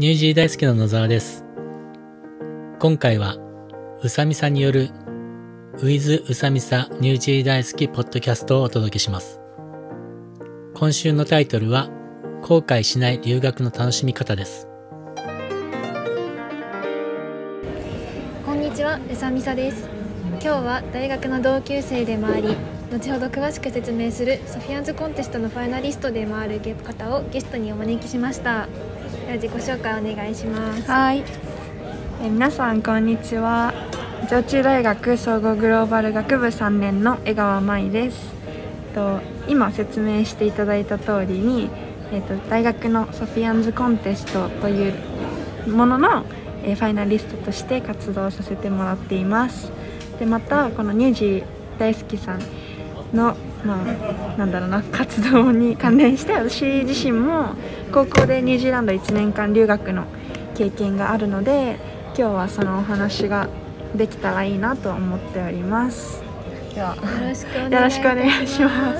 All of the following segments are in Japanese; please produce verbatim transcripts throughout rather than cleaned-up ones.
ニュージー大好きな野沢です。今回はうさみさによる With うさみさニュージー大好きポッドキャストをお届けします。今週のタイトルは後悔しない留学の楽しみ方です。 こんにちは、うさみさです。今日は大学の同級生でもあり、後ほど詳しく説明するソフィアンズコンテストのファイナリストでもある方をゲストにお招きしました。では自己紹介お願いします。 はい、え皆さんこんにちは。上智大学総合グローバル学部さんねんの江川舞です。と今説明していただいた通りに、えっと、大学のソフィアンズコンテストというものの、えー、ファイナリストとして活動させてもらっています。でまたこのニュージー大好きさんの、まあ、なんだろうな活動に関連して私自身も高校でニュージーランドいちねんかん留学の経験があるので、今日はそのお話ができたらいいなと思っております。ではよろしくおよろしくお願いします。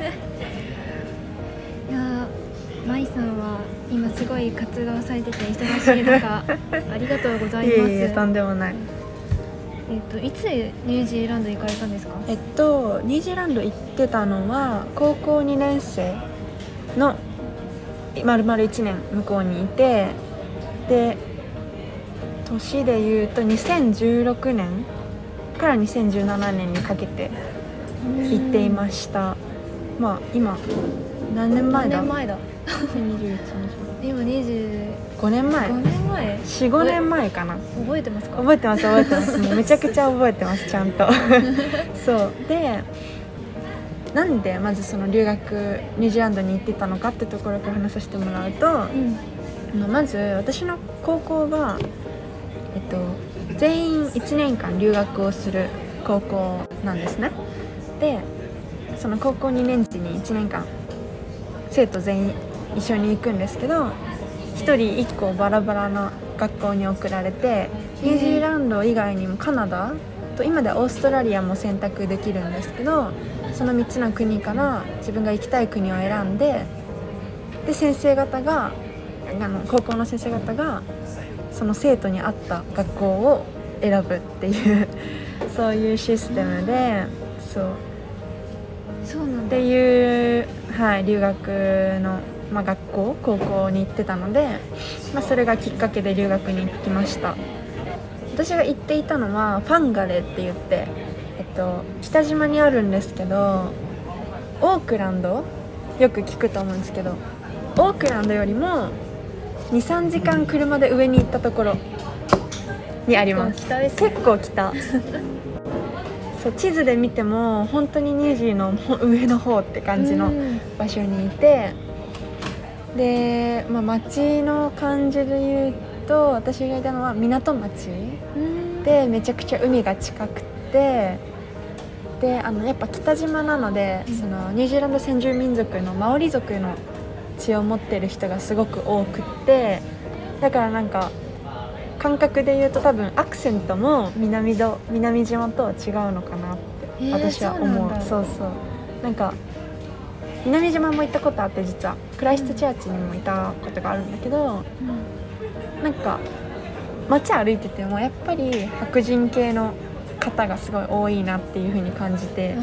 いやまいさんは今すごい活動されてて忙しい中ありがとうございます。 いえいえとんでもない。 えっといつニュージーランド行かれたんですか？ えっとニュージーランド行ってたのは高校にねん生のまるまるいちねん向こうにいて、で年でいうとにせんじゅうろくねんからにせんじゅうななねんにかけて行っていました。まあ今何年前だ？ 何年前だ？ にじゅういち、 今にじゅうごねんまえ、 ごねんまえ、 よん、ごねんまえかな。 覚えてますか？ 覚えてます覚えてますもうめちゃくちゃ覚えてますちゃんとそうで、なんでまずその留学ニュージーランドに行ってたのかってところから話させてもらうと、うん、まず私の高校が、えっと、全員いちねんかん留学をする高校なんですね。でその高校にねん時にいちねんかん生徒全員一緒に行くんですけど、ひとりいっこバラバラな学校に送られて、ニュージーランド以外にもカナダと今ではオーストラリアも選択できるんですけど、そのみっつの国から自分が行きたい国を選んで、で先生方があの高校の先生方がその生徒に合った学校を選ぶっていうそういうシステムで、そうそうなんだっていう、はい、留学の、まあ、学校高校に行ってたので、まあ、それがきっかけで留学に行きました。私が行っていたのはファンガレって言って、えっと、北島にあるんですけど、オークランドよく聞くと思うんですけど、オークランドよりも にさんじかん車で上に行ったところにあります。 結構北ですね。 結構北そう地図で見ても本当にニュージーの上の方って感じの場所にいて、で、まあ、街の感じで言うと私がいたのは港町でめちゃくちゃ海が近くて、であのやっぱ北島なので、そのニュージーランド先住民族のマオリ族の血を持ってる人がすごく多くって、だからなんか感覚で言うと多分アクセントも 南, ど南島とは違うのかなって私は思う。 そうなんだ。 そうそう、なんか南島も行ったことあって、実はクライストチャーチにもいたことがあるんだけど、うん、なんか街歩いててもやっぱり白人系の方がすごい多いなっていう風に感じて、うん、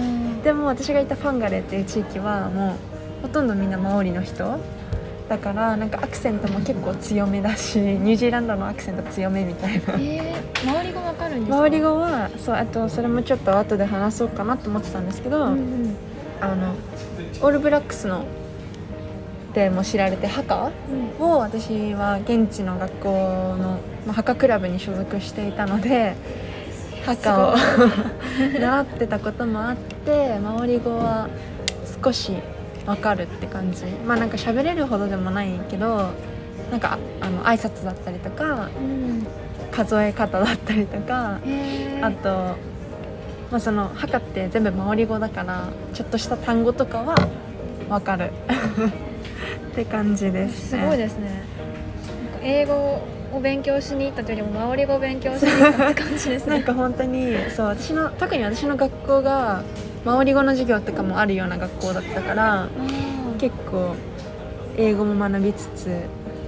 でも私がいたファンガレっていう地域はもうほとんどみんなマオリの人だから、なんかアクセントも結構強めだし、ニュージーランドのアクセント強めみたいな。 えー、マオリ語わかるんですか？ マオリ語はそう、あとそれもちょっと後で話そうかなと思ってたんですけど、うんうん、あのオールブラックスのでも知られてハカを、私は現地の学校の、まあ、ハカクラブに所属していたのでハカを習ってたこともあって、マオリ語は少しわかるって感じ。まあなんか喋れるほどでもないけど、なんかあの挨拶だったりとか、うん、数え方だったりとか、あと、まあ、そのハカって全部マオリ語だからちょっとした単語とかはわかるって感じですね。 すごいですね。なんか英語を勉強しに行ったというよりもマオリ語を勉強しに行ったって感じですね。 なんか本当にそう、私の特に私の学校がマオリ語の授業とかもあるような学校だったから、結構英語も学びつつ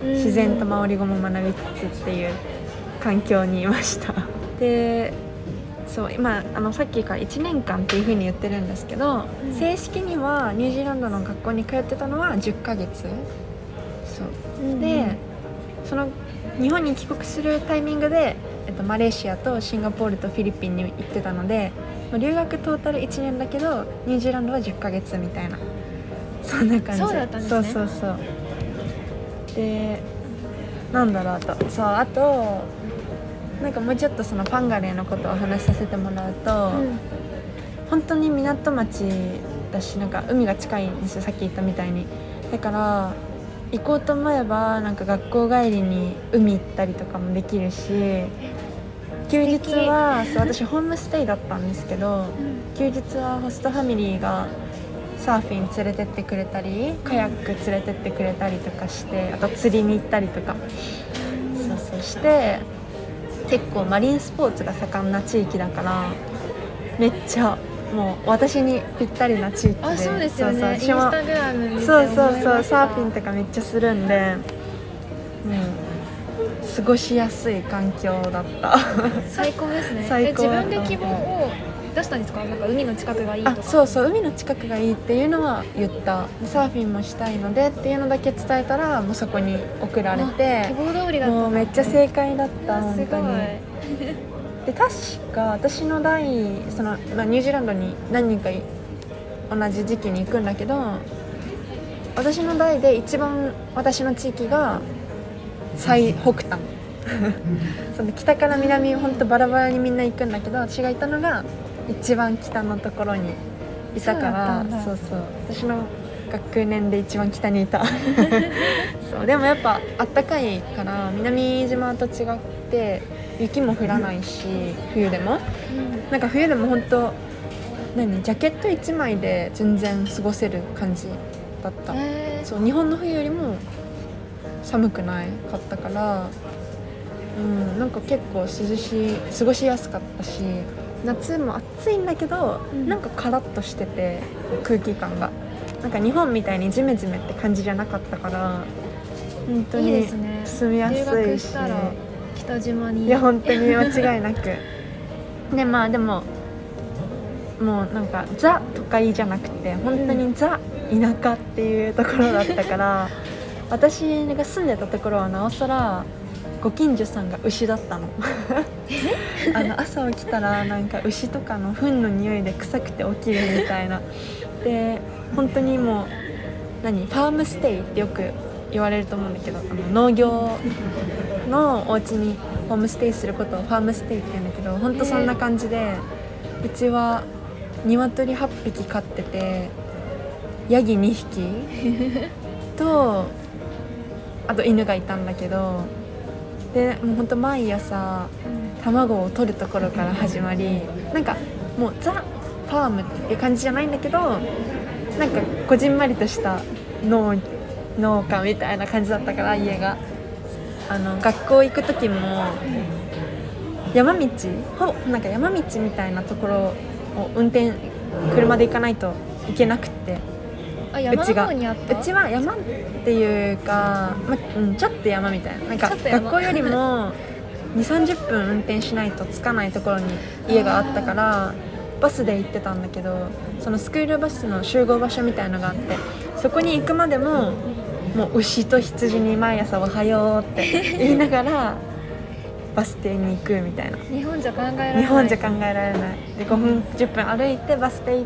自然とマオリ語も学びつつっていう環境にいましたで、そう今あのさっきからいちねんかんっていう風に言ってるんですけど、うん、正式にはニュージーランドの学校に通ってたのはじゅっかげつ。そう、うん、でその日本に帰国するタイミングで、えっと、マレーシアとシンガポールとフィリピンに行ってたので、留学トータルいちねんだけどニュージーランドはじゅっかげつみたいな、そんな感じ。 そうだったんですね。 そうそうそう。でなんだろう、あとそうあとなんかもうちょっとそのパンガレーのことを話させてもらうと、うん、本当に港町だし、なんか海が近いんですよ、さっき言ったみたいに。だから行こうと思えばなんか学校帰りに海行ったりとかもできるし、休日はそう私ホームステイだったんですけど、うん、休日はホストファミリーがサーフィン連れてってくれたりカヤック連れてってくれたりとかして、あと釣りに行ったりとか、そうそうして結構マリンスポーツが盛んな地域だからめっちゃもう私にぴったりな地域で。 あ、そうですよね。 そうそう、 インスタグラム見てそうそうそう、サーフィンとかめっちゃするんで、もう過ごしやすい環境だった最高ですね。 最高だった。 え、自分で希望を出したんですか？なんか海の近くがいいとか。 あ、そうそう、海の近くがいいっていうのは言った。サーフィンもしたいのでっていうのだけ伝えたら、もうそこに送られて、 希望通りだった。 もうめっちゃ正解だった。本当にで、確か私の代その、まあ、ニュージーランドに何人か同じ時期に行くんだけど、私の代で一番私の地域が最北端その北から南本当バラバラにみんな行くんだけど、私がいたのが一番北のところにいたから、そうそう、私の学年で一番北にいたそうでもやっぱあったかいから南島と違って雪も降らないし、冬でも、うん、なんか冬でも本当何ジャケットいちまいで全然過ごせる感じだった。そう日本の冬よりも寒くないかったから、うん、なんか結構涼しい、過ごしやすかったし、夏も暑いんだけど、うん、なんかカラッとしてて空気感がなんか日本みたいにジメジメって感じじゃなかったから、本当に住みやすいし、いいですね。留学したら北島に。 いや本当に間違いなくで、まあでももうなんかザ都会じゃなくて本当にザ田舎っていうところだったから私が住んでたところはなおさらご近所さんが牛だったのあの朝起きたらなんか牛とかの糞の匂いで臭くて起きるみたいなで、本当にもう何ファームステイってよく言われると思うんだけど、あの農業のお家にホームステイすることをファームステイって言うんだけど、本当そんな感じで、うちは鶏はっぴき飼っててヤギにひきとあと犬がいたんだけど、でもうほんと毎朝卵を取るところから始まり、なんかもうザ・ファームっていう感じじゃないんだけど、なんかこじんまりとした農農家みたいな感じだったから、家があの学校行く時も山道ほなんか山道みたいなところを運転車で行かないといけなくって、 あ、山の方にあった？ うちは山っていうか、まうん、ちょっと山みたいな、なんか学校よりもにじゅうさんじゅっぷん運転しないと着かないところに家があったからバスで行ってたんだけど、そのスクールバスの集合場所みたいのがあって、そこに行くまでももう牛と羊に毎朝おはようって言いながらバス停に行くみたいな。 日本じゃ考えられない。 日本じゃ考えられないで、ごふんじゅっぷん歩いてバス停行って、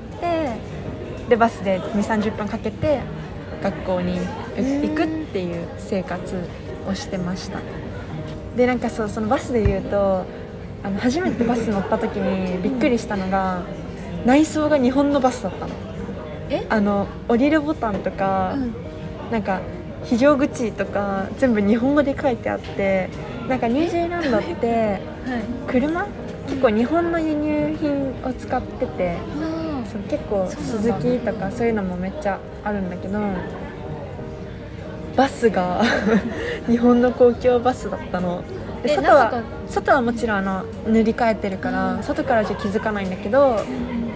でバスでにじゅうさんじゅっぷんかけて学校に行くっていう生活をしてました。でなんかそうそのバスで言うと、あの初めてバス乗った時にびっくりしたのが、うん、内装が日本のバスだったの。 えあの降りるボタンとか、うん、なんか非常口とか全部日本語で書いてあって、なんかニュージーランドって車、はい、結構日本の輸入品を使ってて、そう結構スズキとかそういうのもめっちゃあるんだけど、バスが日本の公共バスだったので、外は外はもちろんあの塗り替えてるから、うん、外からじゃ気づかないんだけど、うん、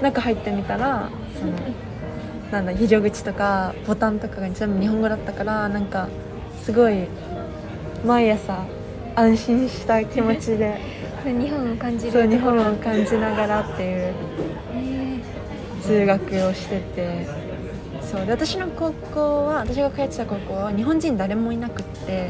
中入ってみたらそのなんだ非常口とかボタンとかが全部日本語だったから、なんかすごい毎朝安心した気持ちで日本を感じるそう日本ところを感じながらっていうえ通学をしてて、そうで私の高校は私が通ってた高校は日本人誰もいなくって、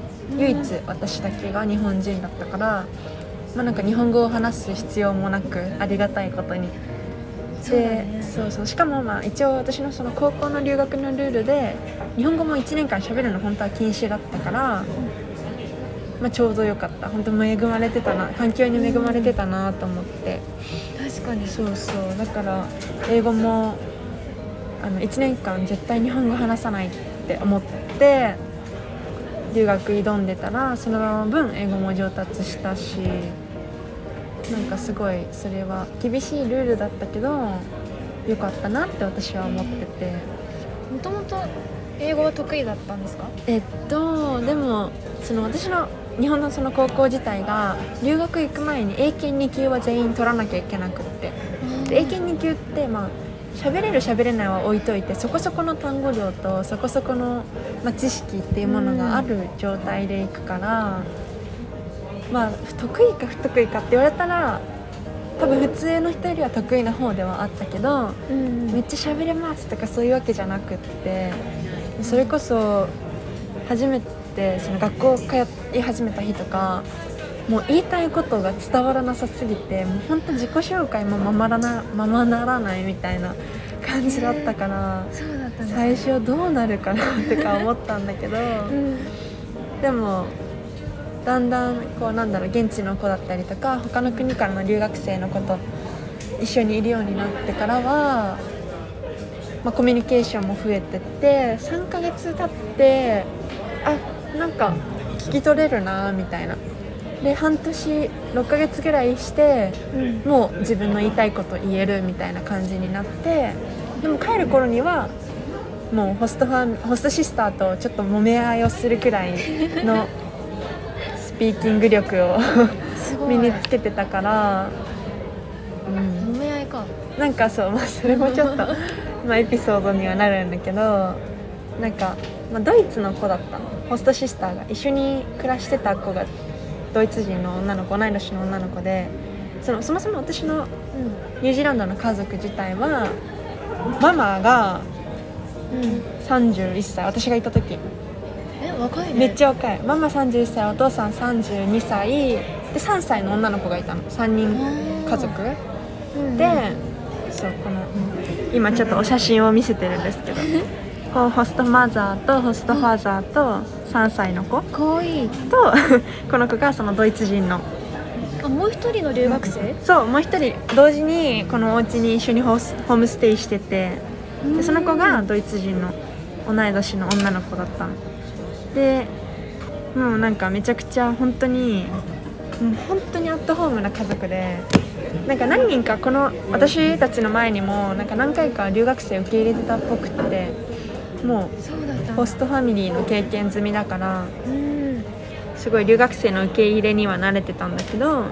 うん唯一私だけが日本人だったから、まあ、なんか日本語を話す必要もなくありがたいことにそうだでねそうそうしかもまあ一応私のその高校の留学のルールで日本語もいちねんかん喋るの本当は禁止だったから、まあ、ちょうどよかった。本当恵まれてたな、環境に恵まれてたなと思って、 確かにそうそうだから英語もあのいちねんかん絶対日本語話さないって思って留学挑んでたらその分英語も上達したし、なんかすごいそれは厳しいルールだったけどよかったなって私は思ってて、 もともと英語は得意だったんですか？ えっとでもその私の日本のその高校自体が留学行く前に英検に級は全員取らなきゃいけなくって、で英検に級ってまあ喋れる喋れないは置いといてそこそこの単語量とそこそこの、まあ、知識っていうものがある状態でいくから、まあ得意か不得意かって言われたら多分普通の人よりは得意な方ではあったけど、 うんめっちゃ喋れますとかそういうわけじゃなくって、それこそ初めてその学校通い始めた日とかもう言いたいことが伝わらなさすぎてもう本当自己紹介もままらなままならないみたいな感じだったから、 そうだったんです最初どうなるかなとか思ったんだけど、 うんでもだんだんこうなんだろう現地の子だったりとか他の国からの留学生の子と一緒にいるようになってからは、まあ、コミュニケーションも増えてってさんかげつ経ってあなんか聞き取れるなみたいなで半年ろっかげつぐらいしてうんもう自分の言いたいこと言えるみたいな感じになって、でも帰る頃にはもうホストファンホストシスターとちょっと揉め合いをするくらいのスピーキング力をすごい身につけてたから、うん、 揉め合いかなんかそう、まあ、それもちょっとまあエピソードにはなるんだけど、なんか、まあ、ドイツの子だったのホストシスターが一緒に暮らしてた子がドイツ人の女の子同い年の女の子で、そのそもそも私のうんニュージーランドの家族自体はママがうんさんじゅういっさい、私がいた時え若いねめっちゃ若い、ママさんじゅういっさいお父さんさんじゅうにさいでさんさいの女の子がいたの、さんにん家族うんで、そうこの今ちょっとお写真を見せてるんですけどこうホストマザーとホストファーザーとさんさいの子かわいいとこの子がそのドイツ人の、 あもう一人の留学生そうもう一人同時にこのお家に一緒にホスホームステイしてて、でその子がドイツ人の同い年の女の子だったので、もうなんかめちゃくちゃ本当にもう本当にアットホームな家族で、なんか何人かこの私たちの前にもなんか何回か留学生受け入れてたっぽくってもそうだったんだうホストファミリーの経験済みだからうんすごい留学生の受け入れには慣れてたんだけど、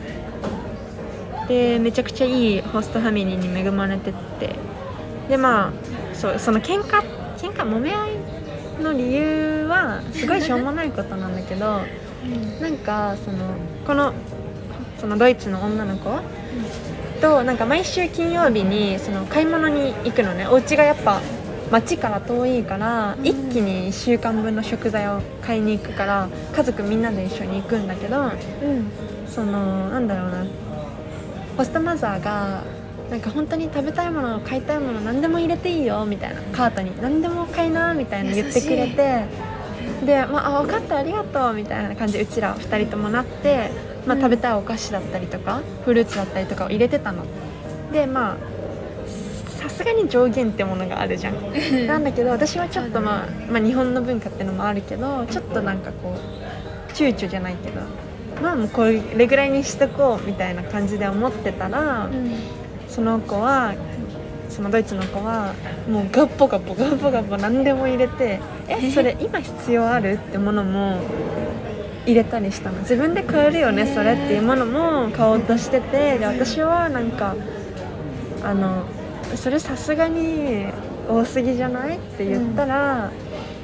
でめちゃくちゃいいホストファミリーに恵まれてって、でまあそうその喧嘩喧嘩揉め合いの理由はすごいしょうもないことなんだけどなんかそのこのそのドイツの女の子となんか毎週金曜日にその買い物に行くのね。お家がやっぱ町から遠いから一気にいっしゅうかんぶんの食材を買いに行くから家族みんなで一緒に行くんだけど、 うんそのなんだろうなホストマザーがなんか本当に食べたいもの買いたいもの何でも入れていいよみたいな、カートに何でも買いなみたいな言ってくれて、で、まあ、あ分かったありがとうみたいな感じでうちらふたりともなって、まあ、食べたいお菓子だったりとかフルーツだったりとかを入れてたので、まあさすがに上限ってものがあるじゃんなんだけど私はちょっと、まあ、まあ日本の文化ってのもあるけどちょっとなんかこう躊躇じゃないけどまあもうこれぐらいにしとこうみたいな感じで思ってたら、 うんその子はそのドイツの子はもうガッポガポガッポガポ何でも入れてえそれ今必要あるってものも入れたりしたの。自分で買えるよねそれっていうものも買おうとしてて、で私はなんかあのそれさすがに多すぎじゃないって言ったら、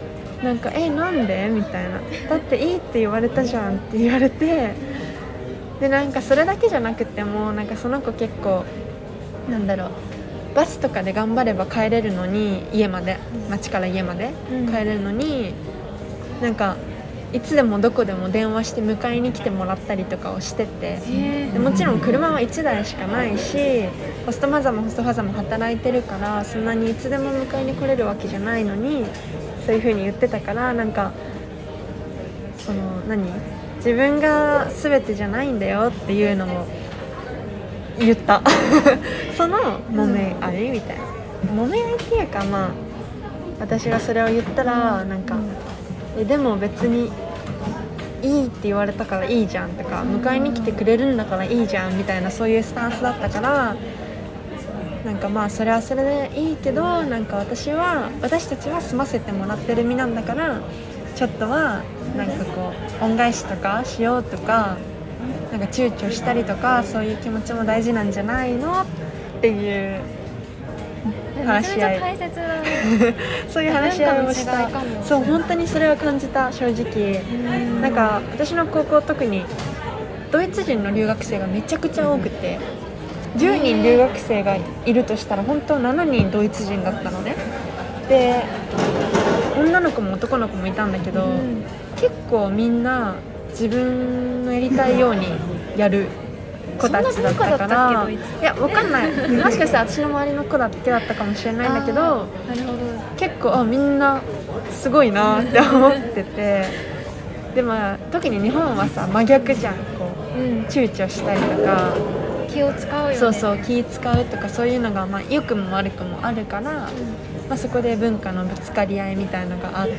なんかえなんでみたいな、だっていいって言われたじゃんって言われて、でなんかそれだけじゃなくてもなんかその子結構なんだろうバスとかで頑張れば帰れるのに、家まで町から家まで帰れるのに、うん、なんかいつでもどこでも電話して迎えに来てもらったりとかをしてて、でもちろん車はいちだいしかないし、ホストマザーもホストファザーも働いてるからそんなにいつでも迎えに来れるわけじゃないのに、そういう風に言ってたから、なんかその何自分が全てじゃないんだよっていうのも言ったその揉め合いみたいな、揉め合いっていうか、まあ私がそれを言ったらなんか、えでも別にいいって言われたからいいじゃんとか、迎えに来てくれるんだからいいじゃんみたいな、そういうスタンスだったから、なんかまあそれはそれでいいけど、なんか私は私たちは済ませてもらってる身なんだから、ちょっとはなんかこう恩返しとかしようとか、なんか躊躇したりとか、そういう気持ちも大事なんじゃないのっていう話し合い、 めちゃめちゃ大切だねそういう話し合いをした。そう本当にそれは感じた、正直。なんか私の高校特にドイツ人の留学生がめちゃくちゃ多くて、じゅうにん留学生がいるとしたら本当ななにんドイツ人だったのね。で女の子も男の子もいたんだけど、うん、結構みんな自分のやりたいようにやる子たちだったから、いやわかんないもしかしたら私の周りの子だけだったかもしれないんだけど、なるほど結構あみんなすごいなって思っててでも特に日本はさ真逆じゃん、こう、うん、躊躇したりとか気を使うよね。 そうそう気使うとかそういうのが、まあ、良くも悪くもあるから、うんまあ、そこで文化のぶつかり合いみたいのがあって、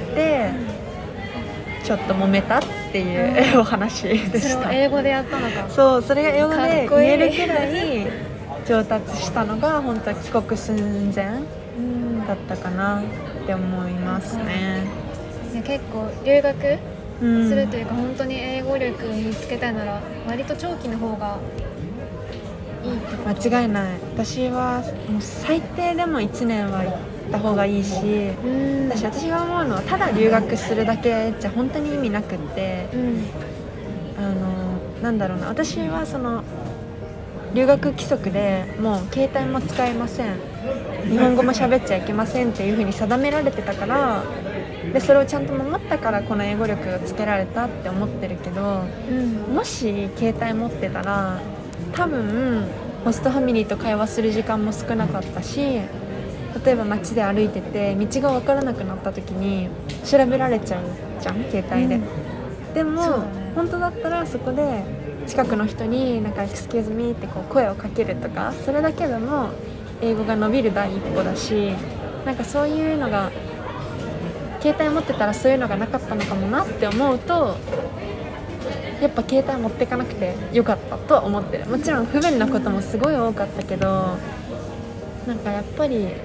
うん、ちょっと揉めたっていう、うん、お話でした。 それを英語でやったのか。 そうそれが英語で言えるくらい上達したのが本当は帰国寸前だったかなって思いますね。 いや結構留学するというか、うん、本当に英語力を見つけたいなら割と長期の方がいいって間違いない。私はもう最低でもいちねんは行った方がいいし、うん、私, 私が思うのはただ留学するだけじゃ本当に意味なくって、うん、あのなんだろうな、私はその留学規則でもう携帯も使えません、日本語も喋っちゃいけませんっていう風に定められてたから、でそれをちゃんと守ったからこの英語力がつけられたって思ってるけど、うん、もし携帯持ってたら多分ホストファミリーと会話する時間も少なかったし、例えば街で歩いてて道が分からなくなった時に調べられちゃうじゃん携帯で、うん、でも、ね、本当だったらそこで近くの人になんか Excuse me ってこう声をかけるとか、それだけでも英語が伸びる第一歩だし、なんかそういうのが携帯持ってたらそういうのがなかったのかもなって思うと、やっぱ携帯持ってかなくてよかったとは思ってる。もちろん不便なこともすごい多かったけど、なんかやっぱり、ね、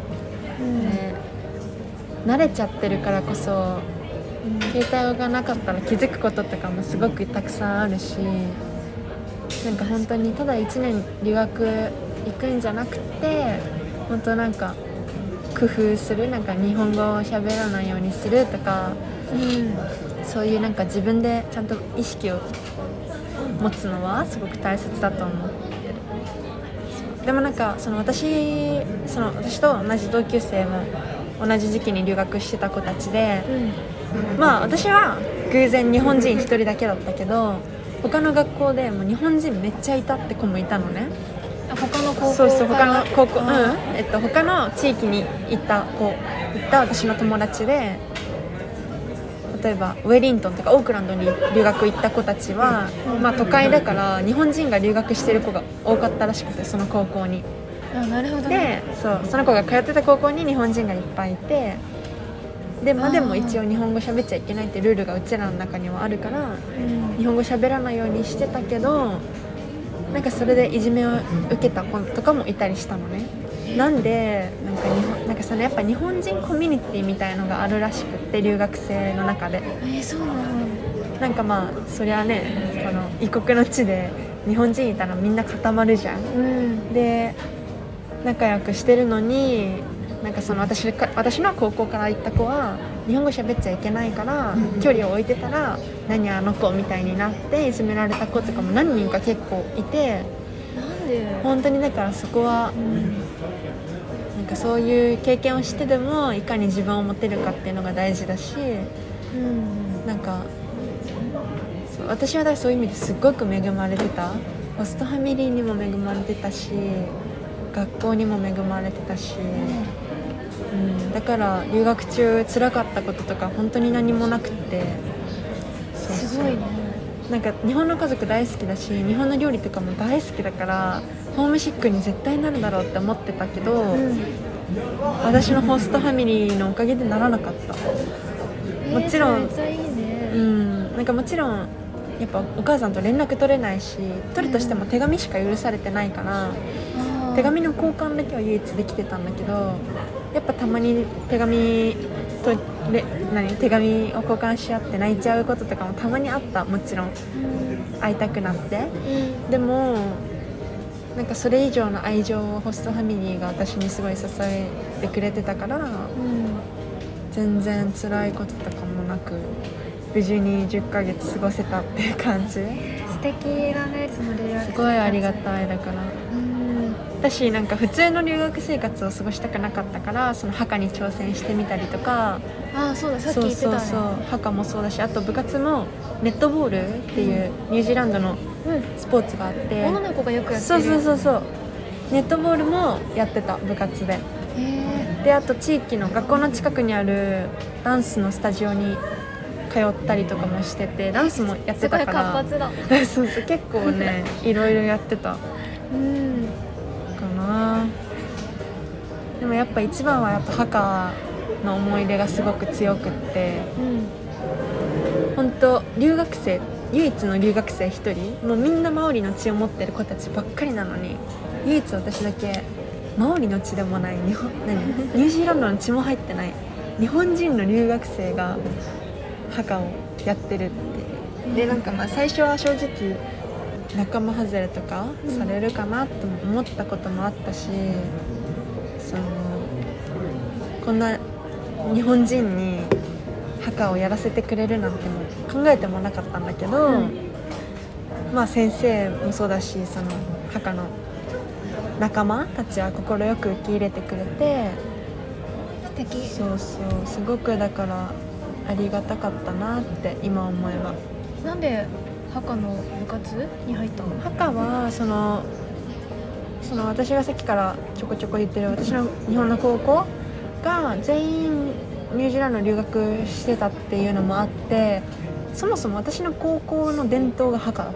うん、慣れちゃってるからこそ、うん、携帯がなかったら気づくこととかもすごくたくさんあるし、なんか本当にただいちねん留学行くんじゃなくて、本当なんか工夫する、なんか日本語を喋らないようにするとか、うん、そういうなんか自分でちゃんと意識を持つのはすごく大切だと思ってる。でもなんかその 私, その私と同じ同級生も同じ時期に留学してた子たちで、うん、まあ私は偶然日本人ひとりだけだったけど、他の学校でもう日本人めっちゃいたって子もいたのね。 他の高校そうそう他の高校、うんえっと、他の地域に行った子行った私の友達で、例えばウェリントンとかオークランドに留学行った子たちは、うんまあ、都会だから日本人が留学してる子が多かったらしくて、その高校に。 あ、なるほどね。 でそうその子が通ってた高校に日本人がいっぱいいて、で、まあ、でも一応日本語喋っちゃいけないってルールがうちらの中にはあるから、うん、日本語喋らないようにしてたけど、なんかそれでいじめを受けた子とかもいたりしたのね。なんでなんか日本なんかそのやっぱ日本人コミュニティみたいのがあるらしくって、留学生の中で。 えー、そうなの。 なんかまあそりゃね、この異国の地で日本人いたらみんな固まるじゃん、うん、で仲良くしてるのになんかその 私, か私の高校から行った子は日本語喋っちゃいけないから、うん、距離を置いてたら何あの子みたいになっていじめられた子とかも何人か結構いて、 なんで本当にだからそこは、うん、なんかそういう経験をしてでもいかに自分を持てるかっていうのが大事だし、うん、なんかそう私はだからそういう意味ですごく恵まれてた。ホストファミリーにも恵まれてたし学校にも恵まれてたし、うん、だから留学中辛かったこととか本当に何もなくってそうそうすごいね。 なんか日本の家族大好きだし日本の料理とかも大好きだからホームシックに絶対なるだろうって思ってたけど、うん、私のホストファミリーのおかげでならなかった。もちろん、 えー、めっちゃいいね。 うん、なんかもちろんやっぱお母さんと連絡取れないし取るとしても手紙しか許されてないから、うん、手紙の交換だけは唯一できてたんだけどやっぱたまに手紙とれ何手紙を交換し合って泣いちゃうこととかもたまにあった。もちろん、うん、会いたくなって、うん、でもなんかそれ以上の愛情をホストファミリーが私にすごい支えてくれてたから、うん、全然辛いこととかもなく無事にじゅっかげつ過ごせたっていう感じ。 素敵だね。その留学生活すごいありがたい。だからうん私なんか普通の留学生活を過ごしたくなかったからそのハカに挑戦してみたりとか。 ああそうださっき言ってたね。 そうそうそうハカもそうだしあと部活もネットボールっていうニュージーランドのスポーツがあって、 うん、女の子がよくやってる。 る。 そうそうそうそうネットボールもやってた部活で。へであと地域の学校の近くにあるダンスのスタジオに通ったりとかもしててダンスもやってたからすごい活発だそうそう結構ねいろいろやってたうんかな。でもやっぱ一番はやっぱハカの思い出がすごく強くって、うん、本当留学生唯一の留学生一人もうみんなマオリの血を持ってる子たちばっかりなのに唯一私だけマオリの血でもない日本何ニュージーランドの血も入ってない日本人の留学生がハカをやってるって。でなんかまあ最初は正直仲間外れとかされるかなと思ったこともあったし、そのこんな日本人にハカをやらせてくれるなんても考えてもなかったんだけど、うん、まあ先生もそうだしそのハカの仲間たちは快く受け入れてくれて素敵。 そうそうすごくだからありがたかったなって今思えば。 なんでハカの部活に入ったの？ ハカはそのその私がさっきからちょこちょこ言ってる私の日本の高校が全員ニュージーランド留学してたっていうのもあってそもそも私の高校の伝統がハカだった。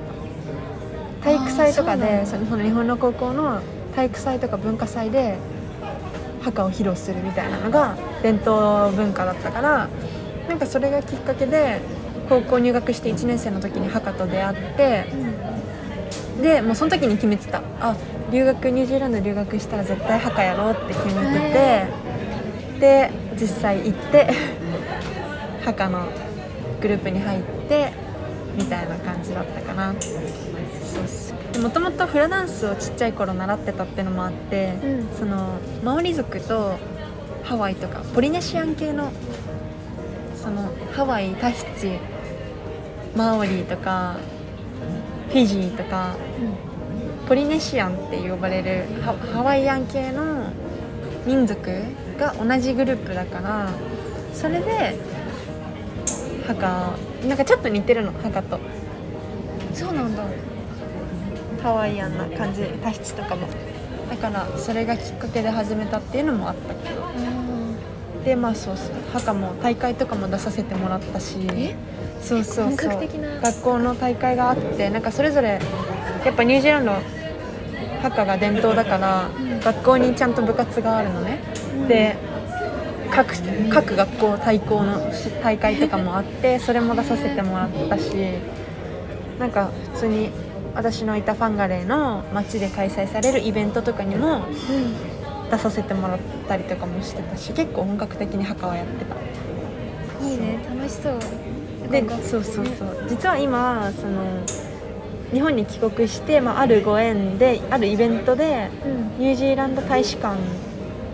体育祭とかでその日本の高校の体育祭とか文化祭でハカを披露するみたいなのが伝統文化だったからなんかそれがきっかけで高校入学していちねん生の時にハカと出会って、うん、でもうその時に決めてた。あ留学ニュージーランド留学したら絶対ハカやろうって決めててで実際行ってハカのグループに入ってみたいな感じだったかな。もともとフラダンスをちっちゃい頃習ってたってのもあって、うん、そのマオリ族とハワイとかポリネシアン系のそのハワイ、タヒチ、マオリとかフィジーとか、うん、ポリネシアンって呼ばれる ハ, ハワイアン系の民族が同じグループだからそれでハカなんかちょっと似てるのハカと。 そうなんだ。 ハワイアンな感じタヒチとかもだからそれがきっかけで始めたっていうのもあったけど、うん、でまあそうそうハカも大会とかも出させてもらったしえそうそうそう本格的な学校の大会があってなんかそれぞれやっぱニュージーランドハカが伝統だから、うん、学校にちゃんと部活があるのね、うん、で 各, 各学校対抗の大会とかもあってそれも出させてもらったしなんか普通に私のいたファンガレーの街で開催されるイベントとかにも出させてもらったりとかもしてたし結構本格的にハカはやってた。 いいね楽しそうでそうそうそう実は今その日本に帰国して、まあ、あるご縁であるイベントで、うん、ニュージーランド大使館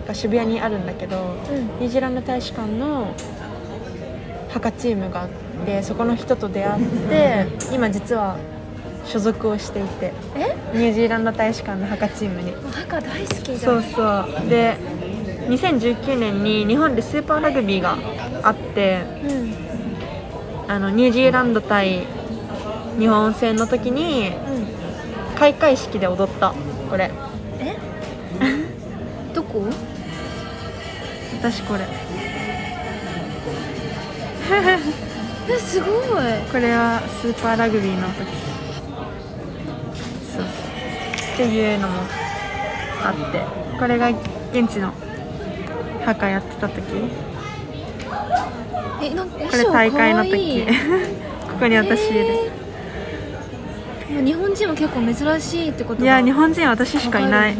が渋谷にあるんだけど、 うん、 ニュージーランド大使館のハカチームがあって、そこの人と出会って今実は所属をしていて、 えニュージーランド大使館のハカチームに。 ハカ大好きじゃん。 そうそうでにせんじゅうきゅうねんに日本でスーパーラグビーがあって、 うん、 あのニュージーランド対日本戦の時にうん、 開会式で踊った。これえどこ？ 私これえすごい。 これはスーパーラグビーの時。そうそうっていうのもあって、これが現地のハカやってた時。 えなんかこれ大会の時ここに私いる、 えー、日本人は結構珍しいってこと？ いや日本人は私しかいない。 うん、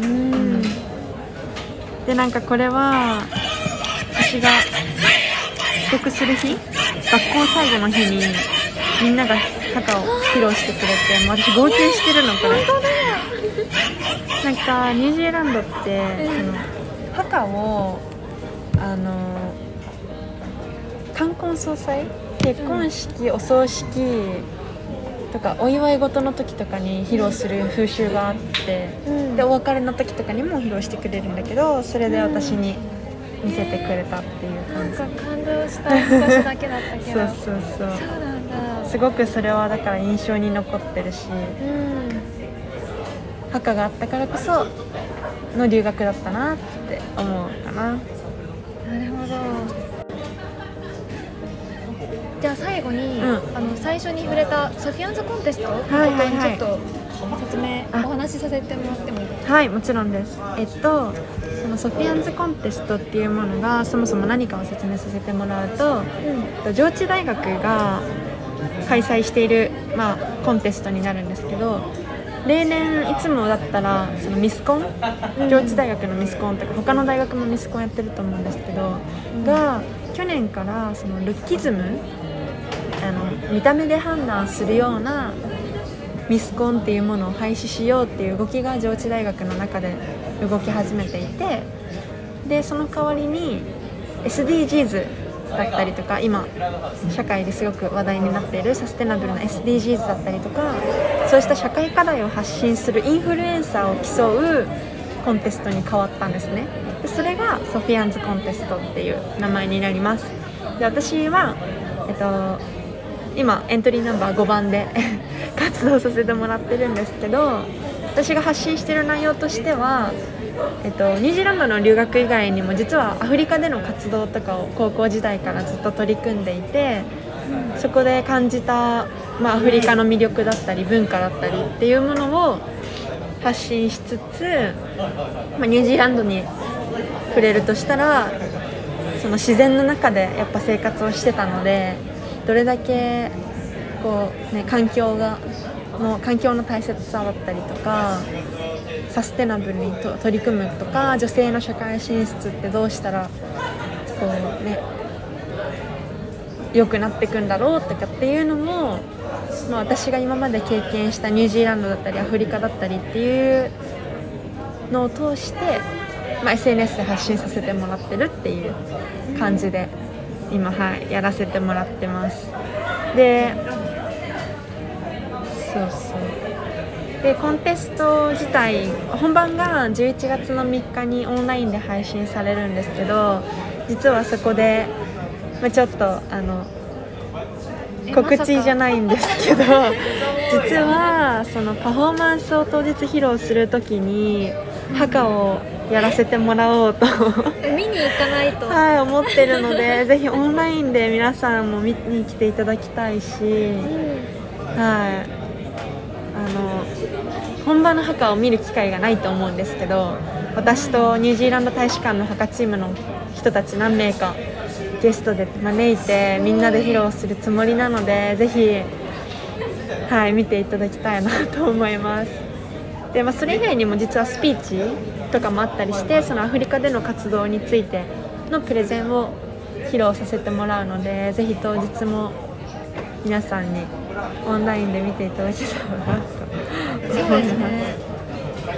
でなんかこれは私が帰国する日、学校最後の日にみんながハカを披露してくれて、もう私号泣してるのこれ。なんかニュージーランドって、そのハカをあの冠婚葬祭、結婚式、お葬式とかお祝い事の時とかに披露する風習があって、うん、でお別れの時とかにも披露してくれるんだけど、それで私に見せてくれたっていう感じ。 なんか感動した。少しだけだったけどそうそうそう。 そうなんだ。 すごくそれはだから印象に残ってるし、うん、ハカがあったからこその留学だったなって思うかな。 なるほど。じゃあ最後に、うん、あの最初に触れたソフィアンズコンテストのことにちょっと説明、お話しさせてもらってもいいですか？ はい、もちろんです。えっとそのソフィアンズコンテストっていうものがそもそも何かを説明させてもらうと、うん、上智大学が開催している、まあ、コンテストになるんですけど、例年いつもだったらそのミスコン、うん、上智大学のミスコンとか他の大学もミスコンやってると思うんですけど、うん、が去年からそのルッキズム、あの見た目で判断するようなミスコンっていうものを廃止しようっていう動きが上智大学の中で動き始めていて、でその代わりに エスディージーズ だったりとか、今社会ですごく話題になっているサステナブルな エスディージーズ だったりとか、そうした社会課題を発信するインフルエンサーを競うコンテストに変わったんですね。でそれがソフィアンズコンテストっていう名前になります。で私は、えっと、今エントリーナンバーごばんで活動させてもらってるんですけど、私が発信している内容としては、えっと、ニュージーランドの留学以外にも実はアフリカでの活動とかを高校時代からずっと取り組んでいて、そこで感じた、まあ、アフリカの魅力だったり文化だったりっていうものを発信しつつ、まあ、ニュージーランドに触れるとしたらその自然の中でやっぱ生活をしてたので、どれだけこう、ね、環境がの環境の大切さだったりとか、サステナブルにと取り組むとか、女性の社会進出ってどうしたらこうね良くなっていくんだろうとかっていうのも、まあ、私が今まで経験したニュージーランドだったりアフリカだったりっていうのを通して、まあ、エスエヌエス で発信させてもらってるっていう感じで今、はい、やらせてもらってます。でそうそうでコンテスト自体本番がじゅういちがつのみっかにオンラインで配信されるんですけど、実はそこで、まあ、ちょっとあの告知じゃないんですけど実はそのパフォーマンスを当日披露するときにハカをやらせてもらおうと見に行かないとはい思ってるのでぜひオンラインで皆さんも見に来ていただきたいし、うん、はいあの本場のハカを見る機会がないと思うんですけど、私とニュージーランド大使館のハカチームの人たち何名かゲストで招いてみんなで披露するつもりなので、ぜひ、はい、見ていただきたいなと思います。で、まあ、それ以外にも実はスピーチとかもあったりして、そのアフリカでの活動についてのプレゼンを披露させてもらうので、ぜひ当日も皆さんにオンラインで見ていただけたらなとそうですね。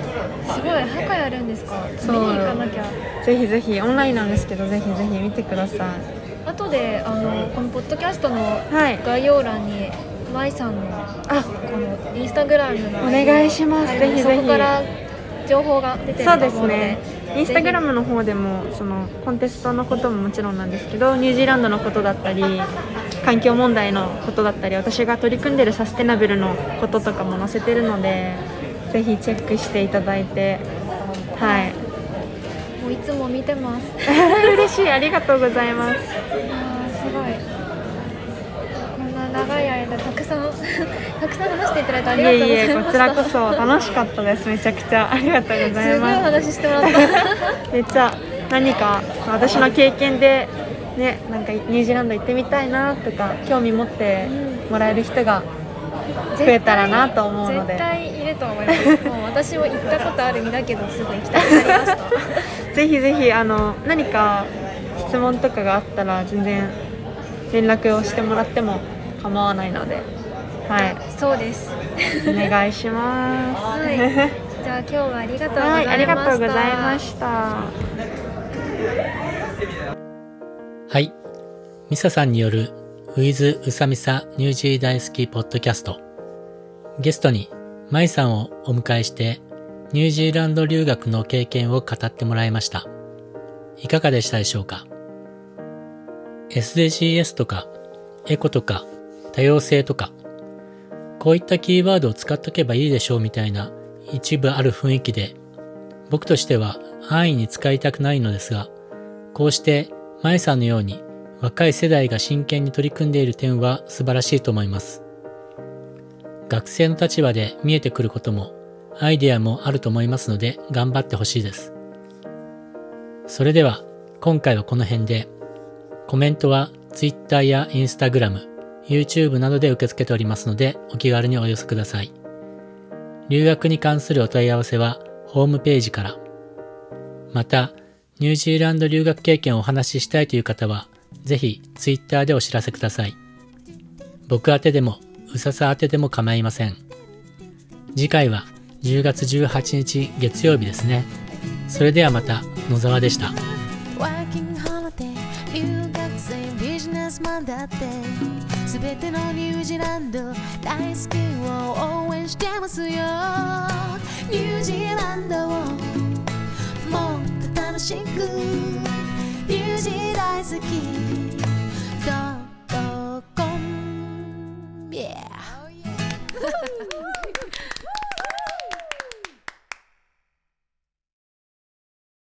すごい、墓やるんですか。 そう見に行かなきゃ。 ぜひぜひオンラインなんですけど、ぜひぜひ見てください。 後であのこのポッドキャストのはい概要欄にまいさんのあこのインスタグラムのお願いします。 あれぜひぜひそこから情報が出てるとそうで思うので、 すね、インスタグラムの方でもそのコンテストのことももちろんなんですけど、ニュージーランドのことだったり環境問題のことだったり、私が取り組んでるサステナブルのこととかも載せてるので、ぜひチェックしていただいて、はいもういつも見てます。 嬉しい、ありがとうございます。 あーすごい、こんな長い間たくさんたくさん話していただいてあいりがとうござえいえ、 いました。 こちらこそ楽しかったです。めちゃくちゃありがとうございすごいます。 話してもらった。 めっちゃ何か私の経験でね、なんかニュージーランド行ってみたいなとか興味持ってもらえる人が増えたらなと思うので、 絶対いると思います。もう私も行ったことある身だけど、すごい行きたくなりました。 ぜひぜひあの何か質問とかがあったら全然連絡をしてもらっても構わないので、はいそうです。 お願いします。 はい。じゃあ今日はありがとうございました。 はい、ありがとうございました。 はい。ミサさんによる With うさみさニュージー大好きポッドキャスト。ゲストにマイさんをお迎えしてニュージーランド留学の経験を語ってもらいました。いかがでしたでしょうか？ エスディージーエス とかエコとか多様性とかこういったキーワードを使っとけばいいでしょうみたいな一部ある雰囲気で僕としては安易に使いたくないのですが、こうしてマイさんのように若い世代が真剣に取り組んでいる点は素晴らしいと思います。学生の立場で見えてくることもアイデアもあると思いますので頑張ってほしいです。それでは今回はこの辺で、コメントは Twitter や Instagram、YouTube などで受け付けておりますのでお気軽にお寄せください。留学に関するお問い合わせはホームページから。また、ニュージーランド留学経験をお話ししたいという方はぜひ Twitter でお知らせください。僕宛てでもうささ宛てでも構いません。次回はじゅうがつじゅうはちにち月曜日ですね。それではまた、野沢でした。 ワーキングホリデー、留学生、ビジネスマンだってすべてのニュージーランド大好きを応援してますよ。ニュージーランドをもっと楽しく、ニュージー大好き